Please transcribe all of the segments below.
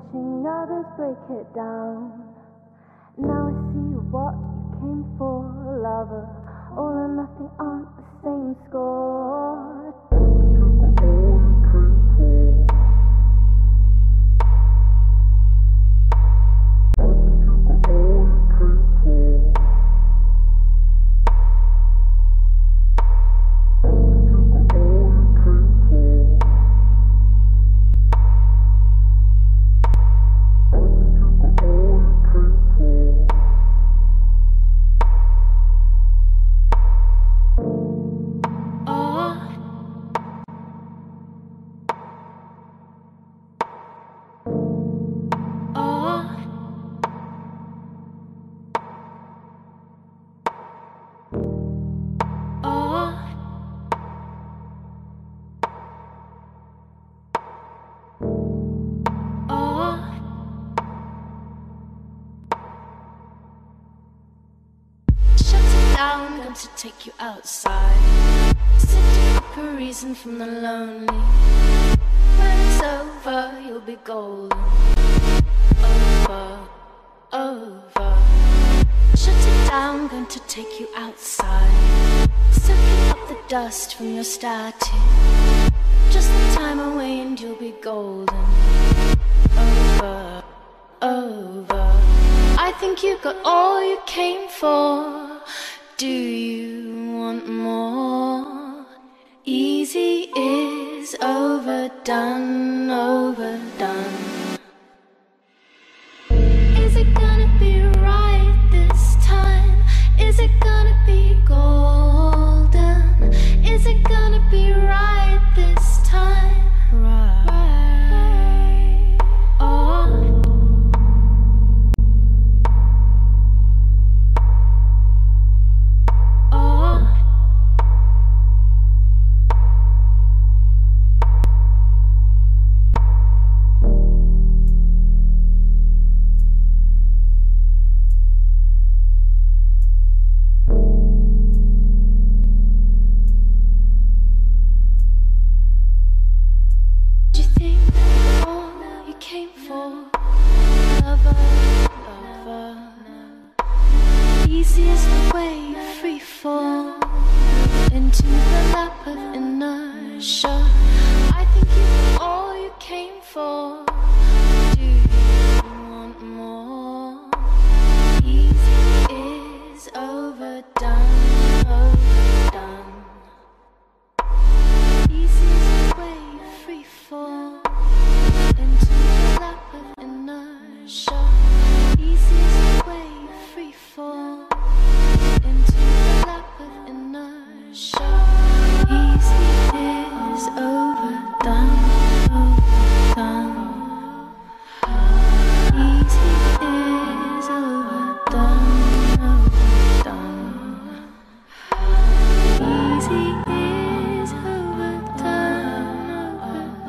watching others break it down. Now I see what you came for, lover. All or nothing aren't the same score. To take you outside, setting up a reason from the lonely. When it's over, you'll be golden. Over, over. Shut it down, going to take you outside, soaking up the dust from your statue. Just the time away and you'll be golden. Over, over. I think you got all you came for. Do you want more? Easy is overdone, overdone. Is it gonna be right this time? Is it gonna be golden? Is it gonna be right this time? Right. Oh.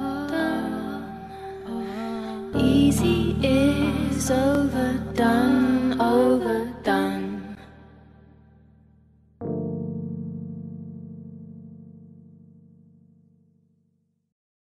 Easy is overdone.